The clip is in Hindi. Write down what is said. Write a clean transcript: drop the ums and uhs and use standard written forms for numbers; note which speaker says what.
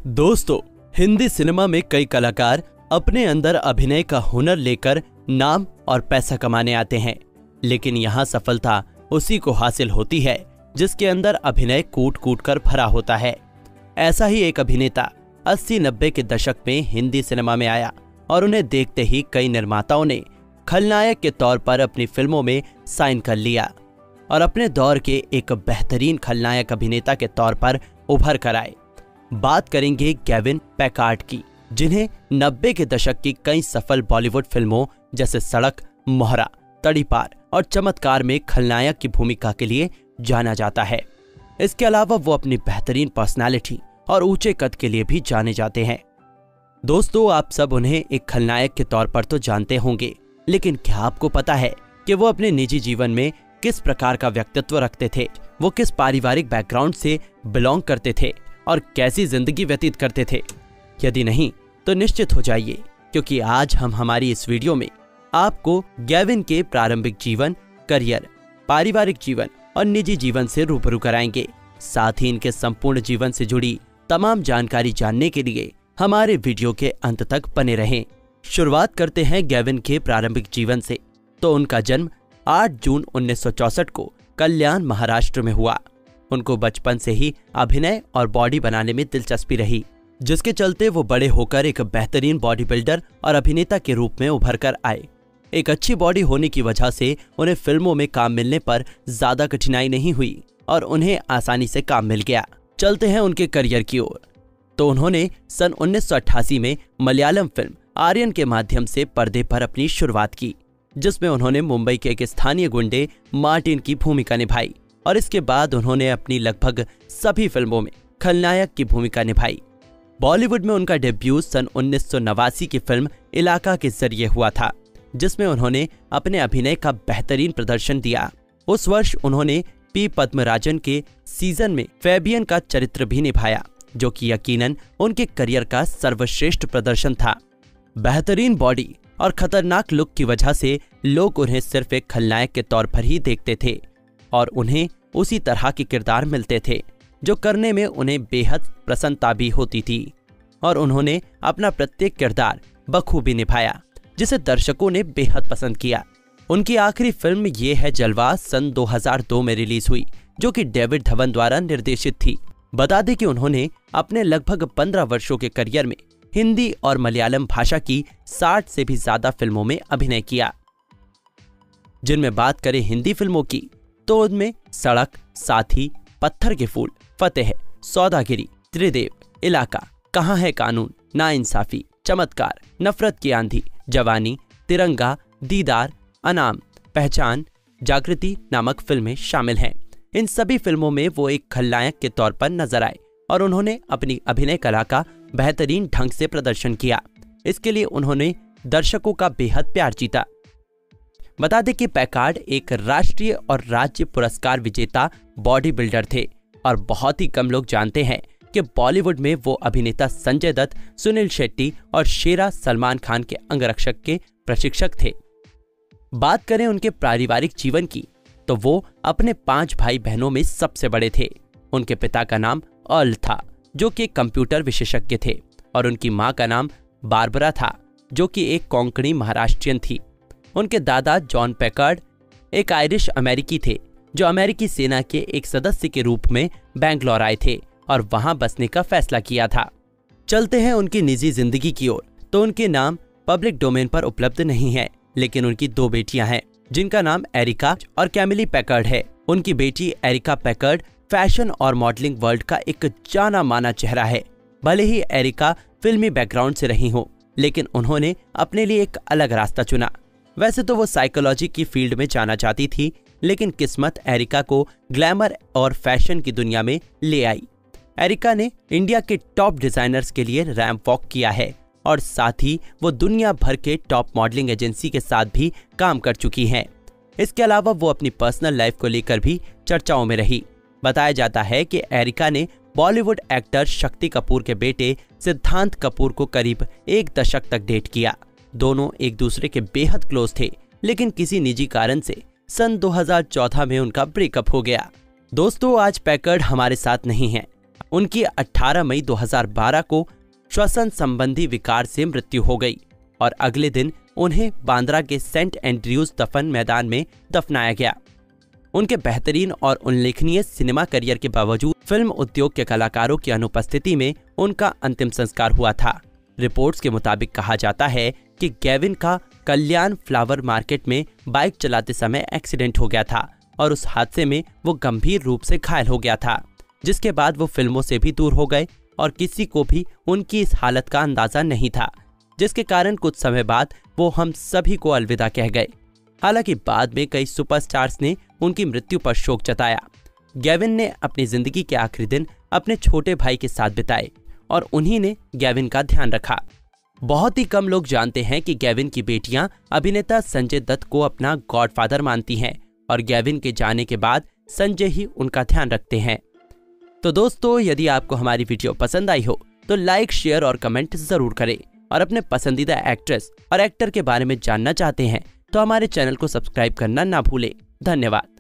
Speaker 1: दोस्तों, हिंदी सिनेमा में कई कलाकार अपने अंदर अभिनय का हुनर लेकर नाम और पैसा कमाने आते हैं, लेकिन यहाँ सफलता उसी को हासिल होती है जिसके अंदर अभिनय कूट कूट कर भरा होता है। ऐसा ही एक अभिनेता 80-90 के दशक में हिंदी सिनेमा में आया और उन्हें देखते ही कई निर्माताओं ने खलनायक के तौर पर अपनी फिल्मों में साइन कर लिया और अपने दौर के एक बेहतरीन खलनायक अभिनेता के तौर पर उभर कर आए। बात करेंगे केविन पैकार्ड की, जिन्हें 90 के दशक की कई सफल बॉलीवुड फिल्मों जैसे सड़क, मोहरा, तड़ीपार और चमत्कार में खलनायक की भूमिका के लिए जाना जाता है। इसके अलावा वो अपनी बेहतरीन पर्सनालिटी और ऊंचे कद के लिए भी जाने जाते हैं। दोस्तों, आप सब उन्हें एक खलनायक के तौर पर तो जानते होंगे, लेकिन क्या आपको पता है कि वो अपने निजी जीवन में किस प्रकार का व्यक्तित्व रखते थे, वो किस पारिवारिक बैकग्राउंड से बिलोंग करते थे और कैसी जिंदगी व्यतीत करते थे? यदि नहीं तो निश्चित हो जाइए, क्योंकि आज हम हमारी इस वीडियो में आपको केविन के प्रारंभिक जीवन, करियर, पारिवारिक जीवन और निजी जीवन से रूबरू कराएंगे। साथ ही इनके संपूर्ण जीवन से जुड़ी तमाम जानकारी जानने के लिए हमारे वीडियो के अंत तक बने रहें। शुरुआत करते हैं केविन के प्रारंभिक जीवन से। तो उनका जन्म 8 जून 1964 को कल्याण, महाराष्ट्र में हुआ। उनको बचपन से ही अभिनय और बॉडी बनाने में दिलचस्पी रही, जिसके चलते वो बड़े होकर एक बेहतरीन बॉडी बिल्डर और अभिनेता के रूप में उभर कर आए। एक अच्छी बॉडी होने की वजह से उन्हें फिल्मों में काम मिलने पर ज्यादा कठिनाई नहीं हुई और उन्हें आसानी से काम मिल गया। चलते हैं उनके करियर की ओर। तो उन्होंने सन 1988 में मलयालम फिल्म आर्यन के माध्यम से पर्दे पर अपनी शुरुआत की, जिसमें उन्होंने मुंबई के एक स्थानीय गुंडे मार्टिन की भूमिका निभाई और इसके बाद उन्होंने अपनी लगभग सभी फिल्मों में खलनायक की भूमिका निभाई। बॉलीवुड में उनका डेब्यू सन 1989 की फिल्म इलाका के जरिए हुआ था, जिसमें उन्होंने अपने अभिनय का बेहतरीन प्रदर्शन दिया। उस वर्ष उन्होंने पी पद्मराजन के सीजन में फैबियन का चरित्र भी निभाया, जो कि यकीनन उनके करियर का सर्वश्रेष्ठ प्रदर्शन था। बेहतरीन बॉडी और खतरनाक लुक की वजह से लोग उन्हें सिर्फ एक खलनायक के तौर पर ही देखते थे और उन्हें उसी तरह के किरदार मिलते थे जो करने में उन्हें बेहद प्रसन्नता भी होती थी। और उन्होंने अपना प्रत्येक किरदार बखूबी निभाया, जिसे दर्शकों ने बेहद पसंद किया। उनकी आखिरी फिल्म ये है जलवा सन 2002 में रिलीज हुई, जो कि डेविड धवन द्वारा निर्देशित थी। बता दें कि उन्होंने अपने लगभग 15 वर्षों के करियर में हिंदी और मलयालम भाषा की 60 से भी ज्यादा फिल्मों में अभिनय किया। जिनमें बात करें हिंदी फिल्मों की, तो उनमें सड़क, साथी, पत्थर के फूल, फतेह, सौदागिरी, त्रिदेव, इलाका, कहाँ है कानून, नाइंसाफी, चमत्कार, नफरत की आंधी, जवानी, तिरंगा, दीदार, अनाम, पहचान, जागृति नामक फिल्में शामिल हैं। इन सभी फिल्मों में वो एक खलनायक के तौर पर नजर आए और उन्होंने अपनी अभिनय कला का बेहतरीन ढंग से प्रदर्शन किया। इसके लिए उन्होंने दर्शकों का बेहद प्यार जीता। बता दें कि पैकार्ड एक राष्ट्रीय और राज्य पुरस्कार विजेता बॉडी बिल्डर थे और बहुत ही कम लोग जानते हैं कि बॉलीवुड में वो अभिनेता संजय दत्त, सुनील शेट्टी और शेरा सलमान खान के अंगरक्षक के प्रशिक्षक थे। बात करें उनके पारिवारिक जीवन की, तो वो अपने 5 भाई बहनों में सबसे बड़े थे। उनके पिता का नाम अर्ल था, जो कि कंप्यूटर विशेषज्ञ थे, और उनकी मां का नाम बारबरा था, जो कि एक कोंकणी महाराष्ट्रियन थी। उनके दादा जॉन पैकार्ड एक आयरिश अमेरिकी थे, जो अमेरिकी सेना के एक सदस्य के रूप में बैंगलोर आए थे और वहां बसने का फैसला किया था। चलते हैं उनकी निजी जिंदगी की ओर। तो उनके नाम पब्लिक डोमेन पर उपलब्ध नहीं है, लेकिन उनकी 2 बेटियां हैं, जिनका नाम एरिका और कैमिली पैकार्ड है। उनकी बेटी एरिका पैकार्ड फैशन और मॉडलिंग वर्ल्ड का एक जाना माना चेहरा है। भले ही एरिका फिल्मी बैकग्राउंड से रही हो, लेकिन उन्होंने अपने लिए एक अलग रास्ता चुना। वैसे तो वो साइकोलॉजी की फील्ड में जाना चाहती थी, लेकिन किस्मत एरिका को ग्लैमर और फैशन की दुनिया में ले आई। एरिका ने इंडिया के टॉप डिजाइनर्स के लिए रैंप वॉक किया है और साथ ही वो दुनिया भर के टॉप मॉडलिंग एजेंसी के साथ भी काम कर चुकी हैं। इसके अलावा वो अपनी पर्सनल लाइफ को लेकर भी चर्चाओं में रही। बताया जाता है कि एरिका ने बॉलीवुड एक्टर शक्ति कपूर के बेटे सिद्धांत कपूर को करीब 1 दशक तक डेट किया। दोनों एक दूसरे के बेहद क्लोज थे, लेकिन किसी निजी कारण से सन 2014 में उनका ब्रेकअप हो गया। दोस्तों, आज पैकार्ड हमारे साथ नहीं है। उनकी 18 मई 2012 को श्वसन संबंधी विकार से मृत्यु हो गई और अगले दिन उन्हें बांद्रा के सेंट एंड्रयूज दफन मैदान में दफनाया गया। उनके बेहतरीन और उल्लेखनीय सिनेमा करियर के बावजूद फिल्म उद्योग के कलाकारों की अनुपस्थिति में उनका अंतिम संस्कार हुआ था। रिपोर्ट्स के मुताबिक कहा जाता है कि गेविन का कल्याण फ्लावर मार्केट में बाइक चलाते समय एक्सीडेंट हो गया था और उस हादसे में वो गंभीर रूप से घायल हो गया था, जिसके बाद वो फिल्मों से भी दूर हो गए और किसी को भी उनकी इस हालत का अंदाजा नहीं था, जिसके कारण कुछ समय बाद वो हम सभी को अलविदा कह गए। हालांकि बाद में कई सुपरस्टार्स ने उनकी मृत्यु पर शोक जताया। गेविन ने अपनी जिंदगी के आखिरी दिन अपने छोटे भाई के साथ बिताए और उन्हीं ने गेविन का ध्यान रखा। बहुत ही कम लोग जानते हैं कि गेविन की बेटियां अभिनेता संजय दत्त को अपना गॉडफादर मानती हैं और गेविन के जाने के बाद संजय ही उनका ध्यान रखते हैं। तो दोस्तों, यदि आपको हमारी वीडियो पसंद आई हो तो लाइक, शेयर और कमेंट जरूर करें और अपने पसंदीदा एक्ट्रेस और एक्टर के बारे में जानना चाहते हैं तो हमारे चैनल को सब्सक्राइब करना ना भूलें। धन्यवाद।